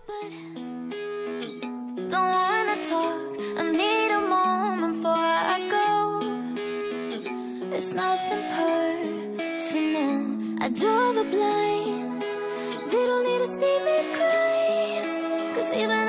but don't wanna talk. I need a moment before I go. It's nothing personal. I draw the blinds. They don't need to see me cry, 'cause even